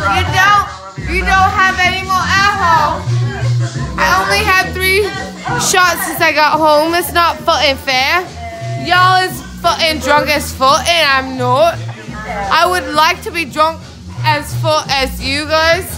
You don't have any more alcohol. I only had 3 shots since I got home. It's not fucking fair. Y'all is fucking drunk as fuck and I'm not. I would like to be drunk as fuck as you guys.